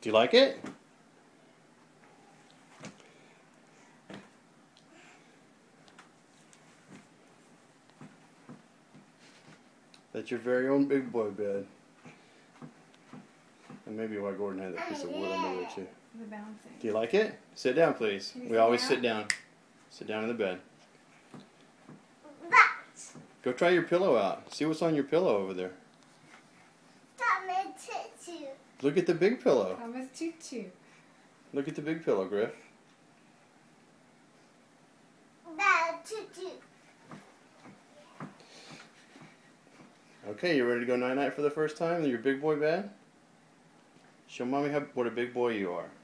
Do you like it? That's your very own big boy bed. And maybe why Gordon had that piece of wood under there too. The bouncing. Do you like it? Sit down, please. We always sit down. Sit down in the bed. Go try your pillow out. See what's on your pillow over there. Look at the big pillow. Thomas Tutu. Look at the big pillow, Griff. Okay, you ready to go night-night for the first time in your big boy bed? Show Mommy what a big boy you are.